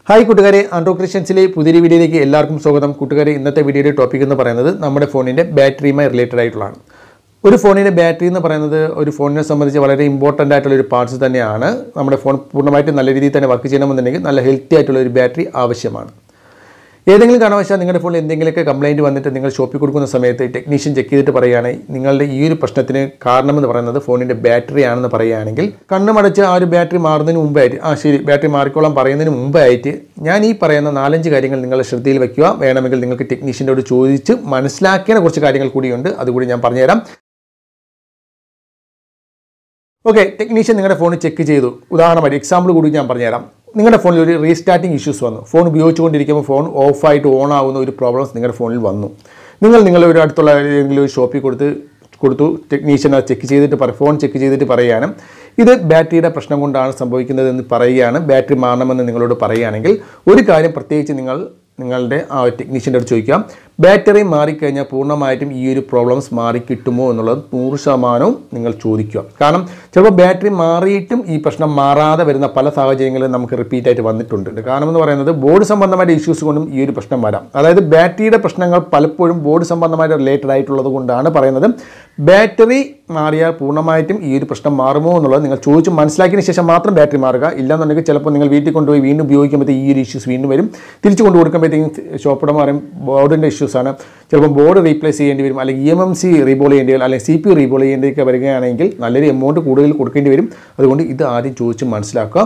Hi കൂട്ടുകാരെ, ആൻഡ്രോ ക്രിസ്ത്യൻസിലെ പുതിയൊരു വീഡിയോയിലേക്ക് എല്ലാവർക്കും സ്വാഗതം. കൂട്ടുകാരെ, ഇന്നത്തെ വീഡിയോയുടെ ടോപ്പിക് എന്ന് പറയുന്നത് നമ്മുടെ ഫോണിൻ്റെ ബാറ്ററിയുമായി റിലേറ്റഡ് ആയിട്ടുള്ളതാണ്. ഒരു ഫോണിൻ്റെ ബാറ്ററി എന്ന് പറയുന്നത് ഒരു ഫോണിനെ സംബന്ധിച്ച് വളരെ ഇമ്പോർട്ടൻ്റ് ആയിട്ടുള്ള ഒരു പാർട്സ് തന്നെയാണ്. നമ്മുടെ ഫോൺ പൂർണ്ണമായിട്ടും നല്ല രീതിയിൽ തന്നെ വർക്ക് ചെയ്യണമെന്നുണ്ടെങ്കിൽ നല്ല ഹെൽത്തി ആയിട്ടുള്ള ഒരു ബാറ്ററി ആവശ്യമാണ്. ഏതെങ്കിലും കാരണവശാൽ നിങ്ങളുടെ ഫോണിൽ എന്തെങ്കിലുമൊക്കെ കംപ്ലയിൻറ്റ് വന്നിട്ട് നിങ്ങൾ ഷോപ്പിൽ കൊടുക്കുന്ന സമയത്ത് ടെക്നീഷ്യൻ ചെക്ക് ചെയ്തിട്ട് പറയുകയാണെങ്കിൽ നിങ്ങളുടെ ഈ ഒരു പ്രശ്നത്തിന് കാരണമെന്ന് പറയുന്നത് ഫോണിൻ്റെ ബാറ്ററി ആണെന്ന് പറയുകയാണെങ്കിൽ കണ്ണുമടച്ച് ആ ഒരു ബാറ്ററി മാറുന്നതിന് മുമ്പായിട്ട് ശരി ബാറ്ററി മാറിക്കോളാൻ പറയുന്നതിന് മുമ്പായിട്ട് ഞാൻ ഈ പറയുന്ന 4-5 കാര്യങ്ങൾ നിങ്ങളുടെ ശ്രദ്ധയിൽ വയ്ക്കുക. വേണമെങ്കിൽ നിങ്ങൾക്ക് ടെക്നീഷ്യനോട് ചോദിച്ച് മനസ്സിലാക്കേണ്ട കുറച്ച് കാര്യങ്ങൾ കൂടിയുണ്ട്, അതുകൂടി ഞാൻ പറഞ്ഞുതരാം. ഓക്കെ, ടെക്നീഷ്യൻ നിങ്ങളുടെ ഫോൺ ചെക്ക് ചെയ്തു. ഉദാഹരണമായിട്ട് എക്സാമ്പിൾ കൂടി ഞാൻ പറഞ്ഞുതരാം. നിങ്ങളുടെ ഫോണിൽ ഒരു റീസ്റ്റാർട്ടിങ് ഇഷ്യൂസ് വന്നു. ഫോൺ ഉപയോഗിച്ചുകൊണ്ടിരിക്കുമ്പോൾ ഫോൺ ഓഫായിട്ട് ഓൺ ആവുന്ന ഒരു പ്രോബ്ലംസ് നിങ്ങളുടെ ഫോണിൽ വന്നു. നിങ്ങളുടെ ഒരു അടുത്തുള്ള ഏതെങ്കിലും ഒരു ഷോപ്പിൽ കൊടുത്തു ടെക്നീഷ്യൻ അത് ചെക്ക് ചെയ്തിട്ട് ഫോൺ ചെക്ക് ചെയ്തിട്ട് പറയുകയാണ് ഇത് ബാറ്ററിയുടെ പ്രശ്നം കൊണ്ടാണ് സംഭവിക്കുന്നതെന്ന് പറയുകയാണ്. ബാറ്ററി മാറണമെന്ന് നിങ്ങളോട് പറയുകയാണെങ്കിൽ ഒരു കാര്യം പ്രത്യേകിച്ച് നിങ്ങളുടെ ആ ടെക്നീഷ്യൻ്റെ അടുത്ത് ചോദിക്കാം, ബാറ്ററി മാറിക്കഴിഞ്ഞാൽ പൂർണ്ണമായിട്ടും ഈ ഒരു പ്രോബ്ലംസ് മാറിക്കിട്ടുമോ എന്നുള്ളത് 100% നിങ്ങൾ ചോദിക്കുക. കാരണം ചിലപ്പോൾ ബാറ്ററി മാറിയിട്ടും ഈ പ്രശ്നം മാറാതെ വരുന്ന പല സാഹചര്യങ്ങളും നമുക്ക് റിപ്പീറ്റായിട്ട് വന്നിട്ടുണ്ട്. കാരണം എന്ന് പറയുന്നത് ബോർഡ് സംബന്ധമായിട്ട് ഇഷ്യൂസ് കൊണ്ടും ഈ ഒരു പ്രശ്നം വരാം. അതായത് ബാറ്ററിയുടെ പ്രശ്നങ്ങൾ പലപ്പോഴും ബോർഡ് സംബന്ധമായിട്ട് റിലേറ്റഡ് ആയിട്ടുള്ളത് കൊണ്ടാണ് പറയുന്നത്. ബാറ്ററി മാറിയാൽ പൂർണ്ണമായിട്ടും ഈ ഒരു പ്രശ്നം മാറുമോ എന്നുള്ളത് നിങ്ങൾ ചോദിച്ച് മനസ്സിലാക്കിയതിന് ശേഷം മാത്രം ബാറ്ററി മാറുക. ഇല്ലാന്നുണ്ടെങ്കിൽ ചിലപ്പോൾ നിങ്ങൾ വീട്ടിൽ കൊണ്ടുപോയി വീണ്ടും ഉപയോഗിക്കുമ്പോഴത്തേക്ക് ഈ ഒരു ഇഷ്യൂസ് വീണ്ടും വരും. തിരിച്ചു കൊണ്ടു കൊടുക്കുമ്പോഴത്തേക്കും ഷോപ്പുടമ പറയും ബോർഡിൻ്റെ ഇഷ്യൂസാണ്, ചിലപ്പോൾ ബോർഡ് റീപ്ലേസ് ചെയ്യേണ്ടി വരും, അല്ലെങ്കിൽ EMMC റീബോൾ ചെയ്യേണ്ടി വരും, അല്ലെങ്കിൽ CPU റീബോൾ ചെയ്യേണ്ടിയൊക്കെ വരികയാണെങ്കിൽ നല്ലൊരു എമൗണ്ട് കൂടുതൽ കൊടുക്കേണ്ടി വരും. അതുകൊണ്ട് ഇത് ആദ്യം ചോദിച്ച് മനസ്സിലാക്കുക.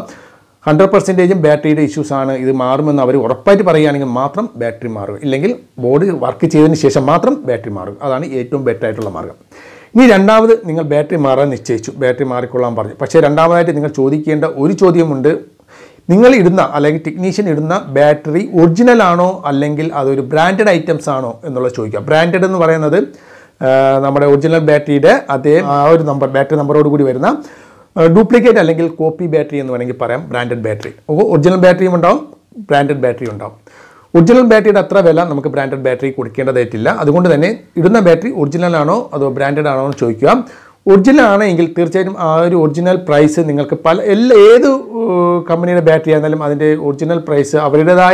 100% ബാറ്ററിയുടെ ഇഷ്യൂസാണ്, ഇത് മാറുമെന്ന് അവർ ഉറപ്പായിട്ട് പറയുകയാണെങ്കിൽ മാത്രം ബാറ്ററി മാറുക. ഇല്ലെങ്കിൽ ബോർഡ് വർക്ക് ചെയ്തതിന് ശേഷം മാത്രം ബാറ്ററി മാറുക. അതാണ് ഏറ്റവും ബെറ്റർ ആയിട്ടുള്ള മാർഗ്ഗം. ഇനി രണ്ടാമത്, നിങ്ങൾ ബാറ്ററി മാറാൻ നിശ്ചയിച്ചു, ബാറ്ററി മാറിക്കൊള്ളാൻ പറഞ്ഞു. പക്ഷേ രണ്ടാമതായിട്ട് നിങ്ങൾ ചോദിക്കേണ്ട ഒരു ചോദ്യമുണ്ട്. നിങ്ങൾ ഇടുന്ന അല്ലെങ്കിൽ ടെക്നീഷ്യൻ ഇടുന്ന ബാറ്ററി ഒറിജിനൽ ആണോ അല്ലെങ്കിൽ അതൊരു ബ്രാൻഡഡ് ഐറ്റംസ് ആണോ എന്നുള്ളത് ചോദിക്കുക. ബ്രാൻഡഡ് എന്ന് പറയുന്നത് നമ്മുടെ ഒറിജിനൽ ബാറ്ററിയുടെ അതേ ഒരു ബാറ്ററി നമ്പറോട് കൂടി വരുന്ന ഡ്യൂപ്ലിക്കേറ്റ് അല്ലെങ്കിൽ കോപ്പി ബാറ്ററി എന്ന് വേണമെങ്കിൽ പറയാം ബ്രാൻഡഡ് ബാറ്ററി. ഒറിജിനൽ ബാറ്ററിയും ഉണ്ടാവും, ബ്രാൻഡഡ് ബാറ്ററി ഉണ്ടാവും. ഒറിജിനൽ ബാറ്ററിയുടെ അത്ര വില നമുക്ക് ബ്രാൻഡഡ് ബാറ്ററി കൊടുക്കേണ്ടതായിട്ടില്ല. അതുകൊണ്ട് തന്നെ ഇടുന്ന ബാറ്ററി ഒറിജിനൽ ആണോ അതോ ബ്രാൻഡഡ് ആണോ എന്ന് ചോദിക്കുക. ഒറിജിനൽ ആണെങ്കിൽ തീർച്ചയായിട്ടും ആ ഒരു ഒറിജിനൽ പ്രൈസ് നിങ്ങൾക്ക് ഏത് കമ്പനിയുടെ ബാറ്ററി ആയിരുന്നാലും അതിൻ്റെ ഒറിജിനൽ പ്രൈസ് അവരുടേതായ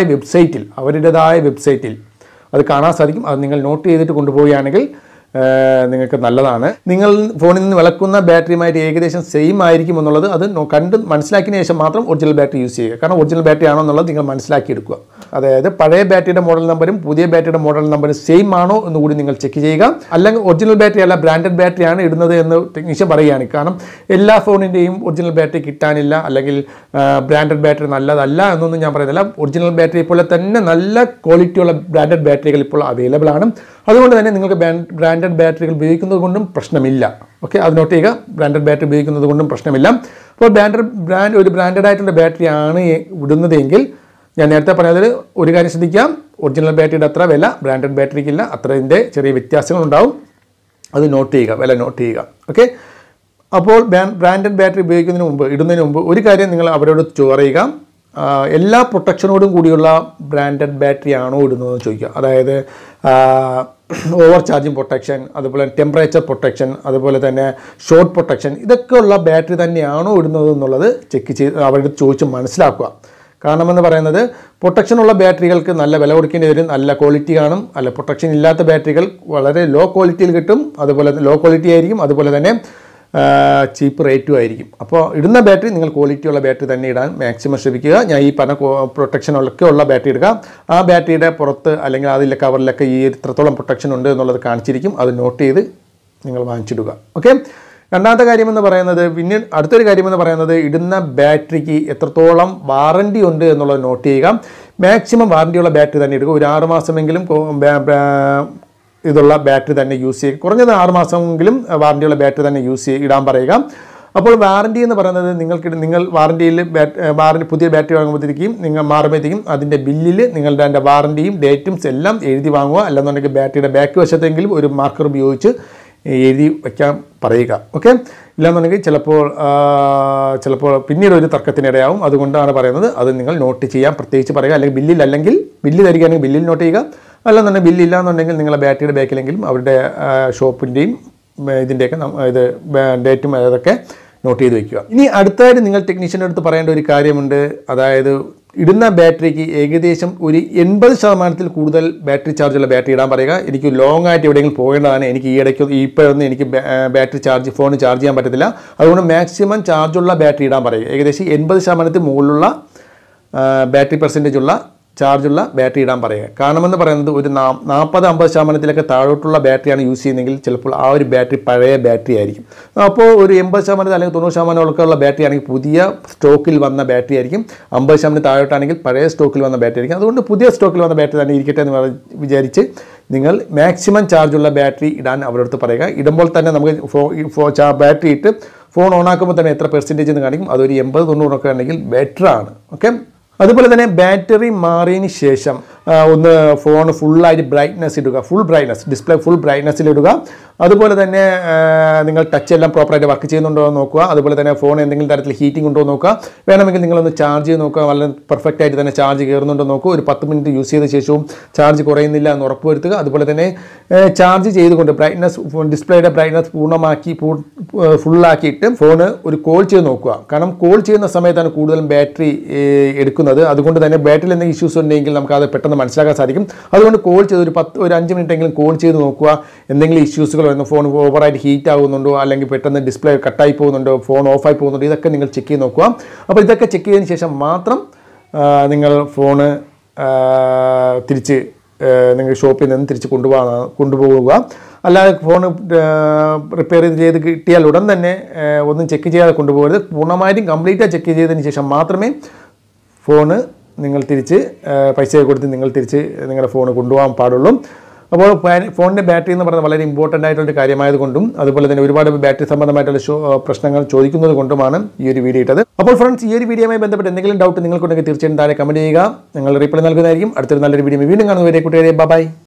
വെബ്സൈറ്റിൽ അത് കാണാൻ സാധിക്കും. അത് നിങ്ങൾ നോട്ട് ചെയ്തിട്ട് കൊണ്ടുപോവുകയാണെങ്കിൽ നിങ്ങൾക്ക് നല്ലതാണ്. നിങ്ങൾ ഫോണിൽ നിന്ന് വിളക്കുന്ന ബാറ്ററിയുമായിട്ട് ഏകദേശം സെയിം ആയിരിക്കും എന്നുള്ളത് അത് കണ്ട് മനസ്സിലാക്കിയതിന് ശേഷം മാത്രം ഒറിജിനൽ ബാറ്ററി യൂസ് ചെയ്യുക. കാരണം ഒറിജിനൽ ബാറ്ററി ആണോ എന്നുള്ളത് നിങ്ങൾ മനസ്സിലാക്കിയെടുക്കുക. അതായത് പഴയ ബാറ്ററിയുടെ മോഡൽ നമ്പറും പുതിയ ബാറ്ററിയുടെ മോഡൽ നമ്പറും സെയിം ആണോ എന്ന് കൂടി നിങ്ങൾ ചെക്ക് ചെയ്യുക. അല്ലെങ്കിൽ ഒറിജിനൽ ബാറ്ററി അല്ല ബ്രാൻഡഡ് ബാറ്ററിയാണ് ഇടുന്നത് എന്ന് ടെക്നീഷ്യൻ പറയുകയാണ്. കാരണം എല്ലാ ഫോണിൻ്റെയും ഒറിജിനൽ ബാറ്ററി കിട്ടാനില്ല, അല്ലെങ്കിൽ ബ്രാൻഡഡ് ബാറ്ററി നല്ലതല്ല എന്നൊന്നും ഞാൻ പറയുന്നില്ല. ഒറിജിനൽ ബാറ്ററി പോലെ തന്നെ നല്ല ക്വാളിറ്റിയുള്ള ബ്രാൻഡഡ് ബാറ്ററികൾ ഇപ്പോൾ അവൈലബിൾ ആണ്. അതുകൊണ്ട് തന്നെ നിങ്ങൾക്ക് ബ്രാൻഡഡ് ബാറ്ററികൾ ഉപയോഗിക്കുന്നത് കൊണ്ടും പ്രശ്നമില്ല. ഓക്കെ, അത് നോട്ട് ചെയ്യുക. ബ്രാൻഡഡ് ബാറ്ററി ഉപയോഗിക്കുന്നത് കൊണ്ടും പ്രശ്നമില്ല. അപ്പോൾ ഒരു ബ്രാൻഡഡ് ആയിട്ടുള്ള ബാറ്ററിയാണ് ഇടുന്നതെങ്കിൽ ഞാൻ നേരത്തെ പറഞ്ഞതിൽ ഒരു കാര്യം ശ്രദ്ധിക്കാം, ഒറിജിനൽ ബാറ്ററിയുടെ അത്ര വില ബ്രാൻഡഡ് ബാറ്ററിക്കില്ല, അത്രതിൻ്റെ ചെറിയ വ്യത്യാസങ്ങളുണ്ടാവും. അത് നോട്ട് ചെയ്യുക, വില നോട്ട് ചെയ്യുക. ഓക്കെ, അപ്പോൾ ബ്രാൻഡഡ് ബാറ്ററി ഇടുന്നതിന് മുമ്പ് ഒരു കാര്യം നിങ്ങൾ അവരോട് പറയുക, എല്ലാ പ്രൊട്ടക്ഷനോടും കൂടിയുള്ള ബ്രാൻഡഡ് ബാറ്ററി ആണോ ഇടുന്നതെന്ന് ചോദിക്കുക. അതായത് ഓവർ ചാർജിങ് പ്രൊട്ടക്ഷൻ, അതുപോലെ ടെമ്പറേച്ചർ പ്രൊട്ടക്ഷൻ, അതുപോലെ തന്നെ ഷോർട്ട് പ്രൊട്ടക്ഷൻ, ഇതൊക്കെ ഉള്ള ബാറ്ററി തന്നെയാണോ ഇടുന്നത് എന്നുള്ളത് ചെക്ക് ചെയ്ത് അവരുടെ ചോദിച്ച് മനസ്സിലാക്കുക. കാരണം എന്ന് പറയുന്നത് പ്രൊട്ടക്ഷനുള്ള ബാറ്ററികൾക്ക് നല്ല വില കൊടുക്കേണ്ടി വരും, നല്ല ക്വാളിറ്റി കാണും. അല്ല, പ്രൊട്ടക്ഷൻ ഇല്ലാത്ത ബാറ്ററികൾ വളരെ ലോ ക്വാളിറ്റിയിൽ കിട്ടും, അതുപോലെ ലോ ക്വാളിറ്റി ആയിരിക്കും, അതുപോലെ തന്നെ ചീപ്പ് റേറ്റും ആയിരിക്കും. അപ്പോൾ ഇടുന്ന ബാറ്ററി നിങ്ങൾ ക്വാളിറ്റിയുള്ള ബാറ്ററി തന്നെ ഇടാൻ മാക്സിമം ശ്രമിക്കുക. ഞാൻ ഈ പറഞ്ഞ പ്രൊട്ടക്ഷനൊക്കെ ഉള്ള ബാറ്ററി എടുക്കുക. ആ ബാറ്ററിയുടെ പുറത്ത് അല്ലെങ്കിൽ അതിലെ കവറിലൊക്കെ ഈ എത്രത്തോളം പ്രൊട്ടക്ഷൻ ഉണ്ട് എന്നുള്ളത് കാണിച്ചിരിക്കും. അത് നോട്ട് ചെയ്ത് നിങ്ങൾ വാങ്ങിച്ചിടുക. ഓക്കെ, രണ്ടാമത്തെ കാര്യമെന്ന് പറയുന്നത്, പിന്നെ അടുത്തൊരു കാര്യമെന്ന് പറയുന്നത് ഇടുന്ന ബാറ്ററിക്ക് എത്രത്തോളം വാറണ്ടി ഉണ്ട് എന്നുള്ളത് നോട്ട് ചെയ്യുക. മാക്സിമം വാറണ്ടിയുള്ള ബാറ്ററി തന്നെ എടുക്കുക. ഒരു 6 മാസമെങ്കിലും ഇതുള്ള ബാറ്ററി തന്നെ യൂസ് ചെയ്യുക. കുറഞ്ഞത് 6 മാസമെങ്കിലും വാറണ്ടിയുള്ള ബാറ്ററി തന്നെ ഇടാൻ പറയുക. അപ്പോൾ വാറണ്ടി എന്ന് പറയുന്നത് നിങ്ങൾ പുതിയ ബാറ്ററി വാങ്ങുമ്പോഴത്തേക്കും മാറുമ്പോഴത്തേക്കും അതിൻ്റെ ബില്ലിൽ നിങ്ങളുടെ വാറണ്ടിയും ഡേറ്റും എല്ലാം എഴുതി വാങ്ങുക. അല്ലെന്നുണ്ടെങ്കിൽ ബാറ്ററിയുടെ ബാക്ക് വശത്തെങ്കിലും ഒരു മാർക്കർ ഉപയോഗിച്ച് എഴുതി വയ്ക്കാൻ പറയുക. ഓക്കെ, ഇല്ലാന്നുണ്ടെങ്കിൽ ചിലപ്പോൾ പിന്നീട് ഒരു തർക്കത്തിനിടയാവും. അതുകൊണ്ടാണ് പറയുന്നത് അത് നിങ്ങൾ നോട്ട് ചെയ്യാൻ പ്രത്യേകിച്ച് പറയുക. അല്ലെങ്കിൽ ബില്ല് തരികയാണെങ്കിൽ ബില്ലിൽ നോട്ട് ചെയ്യുക. അല്ലെന്നുണ്ടെങ്കിൽ ബില്ലില്ലാന്നുണ്ടെങ്കിൽ നിങ്ങളെ ബാറ്ററിയുടെ ബാക്കിലെങ്കിലും അവരുടെ ഷോപ്പിൻ്റെയും ഇതിൻ്റെയൊക്കെ ഡേറ്റും അതൊക്കെ നോട്ട് ചെയ്ത് വയ്ക്കുക. ഇനി അടുത്തായിട്ട് നിങ്ങൾ ടെക്നീഷ്യൻ്റെ അടുത്ത് പറയേണ്ട ഒരു കാര്യമുണ്ട്. അതായത് ഇടുന്ന ബാറ്ററിക്ക് ഏകദേശം ഒരു 80% കൂടുതൽ ബാറ്ററി ചാർജുള്ള ബാറ്ററി ഇടാൻ പറയുക. എനിക്ക് ലോങ് ആയിട്ട് എവിടെയെങ്കിലും പോകേണ്ടതാണ്, എനിക്ക് ഈ ഇടയ്ക്ക് ഇപ്പോഴൊന്നും എനിക്ക് ബാറ്ററി ഫോൺ ചാർജ് ചെയ്യാൻ പറ്റത്തില്ല. അതുകൊണ്ട് മാക്സിമം ചാർജുള്ള ബാറ്ററി ഇടാൻ പറയുക. ഏകദേശം 80% മുകളിലുള്ള ബാറ്ററി പെർസെൻറ്റേജ് ഉള്ള ചാർജുള്ള ബാറ്ററി ഇടാൻ പറയുക. കാരണമെന്ന് പറയുന്നത് ഒരു 40-50% താഴോട്ടുള്ള ബാറ്ററിയാണ് യൂസ് ചെയ്യുന്നതെങ്കിൽ ചിലപ്പോൾ ആ ഒരു ബാറ്ററി പഴയ ബാറ്ററി ആയിരിക്കും. അപ്പോൾ ഒരു 80% അല്ലെങ്കിൽ 90% ഒക്കെ ഉള്ള ബാറ്ററി ആണെങ്കിൽ പുതിയ സ്റ്റോക്കിൽ വന്ന ബാറ്ററി ആയിരിക്കും. 50% താഴോട്ടാണെങ്കിൽ പഴയ സ്റ്റോക്കിൽ വന്ന ബാറ്ററി ആയിരിക്കും. അതുകൊണ്ട് പുതിയ സ്റ്റോക്കിൽ വന്ന ബാറ്ററി തന്നെ ഇരിക്കട്ടെ എന്ന് വിചാരിച്ച് നിങ്ങൾ മാക്സിമം ചാർജുള്ള ബാറ്ററി ഇടാൻ അവരുടെ അടുത്ത് പറയുക. ഇടുമ്പോൾ തന്നെ നമുക്ക് ബാറ്ററി ഇട്ട് ഫോൺ ഓണാക്കുമ്പോൾ തന്നെ എത്ര പെർസെൻറ്റേജ് എന്ന് കാണിക്കും. അതൊരു 80-90 ഒക്കെ ഉണ്ടെങ്കിൽ ബെറ്റർ ആണ്. ഓക്കെ. അതുപോലെ തന്നെ ബാറ്ററി മാറിയതിന് ശേഷം ഒന്ന് ഫോൺ ഫുള്ളായിട്ട് ബ്രൈറ്റ്നസ് ഇടുക. ഡിസ്പ്ലേ ഫുൾ ബ്രൈറ്റ്നസ്സിലിടുക. അതുപോലെ തന്നെ നിങ്ങൾ ടച്ച് എല്ലാം പ്രോപ്പറായിട്ട് വർക്ക് ചെയ്യുന്നുണ്ടോ എന്ന് നോക്കുക. അതുപോലെ തന്നെ ഫോൺ എന്തെങ്കിലും തരത്തിൽ ഹീറ്റിംഗ് ഉണ്ടോ എന്ന് നോക്കുക. വേണമെങ്കിൽ നിങ്ങളൊന്ന് ചാർജ് ചെയ്ത് നോക്കുക. വളരെ പെർഫെക്റ്റ് ആയിട്ട് തന്നെ ചാർജ് കയറുന്നുണ്ടോ എന്ന് നോക്കുക. ഒരു 10 മിനിറ്റ് യൂസ് ചെയ്ത ശേഷവും ചാർജ് കുറയുന്നില്ല എന്ന് ഉറപ്പുവരുത്തുക. അതുപോലെ തന്നെ ചാർജ് ചെയ്തുകൊണ്ട് ഡിസ്പ്ലേയുടെ ബ്രൈറ്റ്നസ് ഫുള്ളാക്കിയിട്ട് ഫോണ് ഒരു കോൾ ചെയ്ത് നോക്കുക. കാരണം കോൾ ചെയ്യുന്ന സമയത്താണ് കൂടുതലും ബാറ്ററി എടുക്കുന്നത്. അതുകൊണ്ട് തന്നെ ബാറ്ററിയിൽ എന്തെങ്കിലും ഇഷ്യൂസ് ഉണ്ടെങ്കിൽ നമുക്ക് അത് പെട്ടെന്ന് മനസ്സിലാക്കാൻ സാധിക്കും. അതുകൊണ്ട് കോൾ ചെയ്ത് ഒരു 5 മിനിറ്റ് എങ്കിലും കോൾ ചെയ്ത് നോക്കുക. എന്തെങ്കിലും ഇഷ്യൂസുകൾ വരുന്നു, ഫോൺ ഓവറായിട്ട് ഹീറ്റ് ആകുന്നുണ്ടോ, അല്ലെങ്കിൽ പെട്ടെന്ന് ഡിസ്പ്ലേ കട്ടായി പോകുന്നുണ്ടോ, ഫോൺ ഓഫായി പോകുന്നുണ്ടോ, ഇതൊക്കെ നിങ്ങൾ ചെക്ക് ചെയ്ത് നോക്കുക. അപ്പോൾ ഇതൊക്കെ ചെക്ക് ചെയ്തതിന് ശേഷം മാത്രം നിങ്ങൾ ഫോണ് തിരിച്ച് നിങ്ങൾ ഷോപ്പിൽ നിന്ന് തിരിച്ച് കൊണ്ടുപോവുക. അല്ലാതെ ഫോൺ റിപ്പയർ ചെയ്ത് കിട്ടിയാൽ ഉടൻ തന്നെ ഒന്നും ചെക്ക് ചെയ്യാതെ കൊണ്ടുപോകരുത്. പൂർണ്ണമായിട്ടും കംപ്ലീറ്റായി ചെക്ക് ചെയ്തതിന് ശേഷം മാത്രമേ ഫോണ് നിങ്ങൾ തിരിച്ച് പൈസ കൊടുത്ത് നിങ്ങൾ തിരിച്ച് നിങ്ങളുടെ ഫോൺ കൊണ്ടുപോകാൻ പാടുള്ളൂ. അപ്പോൾ ഫോണിൻ്റെ ബാറ്ററി എന്ന് പറയുന്നത് വളരെ ഇമ്പോർട്ടൻ്റ് ആയിട്ടുള്ളൊരു കാര്യമായതുകൊണ്ടും അതുപോലെ തന്നെ ഒരുപാട് ബാറ്ററി സംബന്ധമായിട്ടുള്ള പ്രശ്നങ്ങൾ ചോദിക്കുന്നത് കൊണ്ടുമാണ് ഈ ഒരു വീഡിയോ ഇട്ടത്. അപ്പോൾ ഫ്രണ്ട്സ്, ഈ ഒരു വീഡിയോയുമായി ബന്ധപ്പെട്ട് എന്തെങ്കിലും ഡൗട്ട് നിങ്ങൾക്കുണ്ടെങ്കിൽ തീർച്ചയായും താഴെ കമൻറ്റ് ചെയ്യുക. നിങ്ങൾ റീപ്ലൈ നൽകുന്നതായിരിക്കും. അടുത്തൊരു നല്ലൊരു വീഡിയോ വീണ്ടും കാണുന്നവരെ കൂട്ടുകാരെ ബൈ.